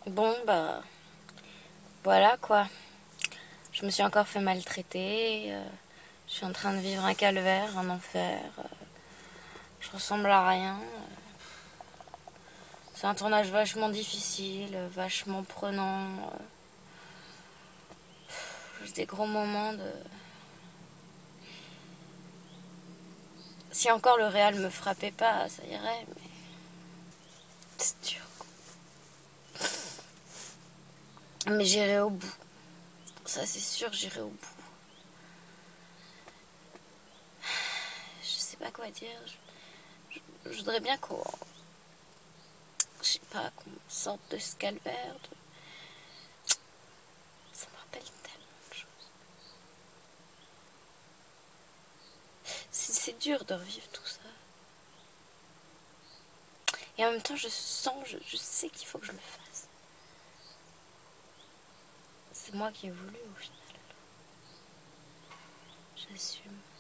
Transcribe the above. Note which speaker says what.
Speaker 1: Bon, bah, voilà quoi. Je me suis encore fait maltraiter. Je suis en train de vivre un calvaire, un enfer. Je ressemble à rien. C'est un tournage vachement difficile, vachement prenant. J'ai des gros moments de... Si encore le réel me frappait pas, ça irait, mais c'est dur. Mais j'irai au bout. Ça, c'est sûr, j'irai au bout. Je sais pas quoi dire. Je voudrais bien qu'on... Je sais pas, qu'on sorte de ce calvaire. Ça me rappelle tellement de choses. C'est dur de revivre tout ça. Et en même temps, je sens, je sais qu'il faut que je le fasse. C'est moi qui ai voulu au final. J'assume.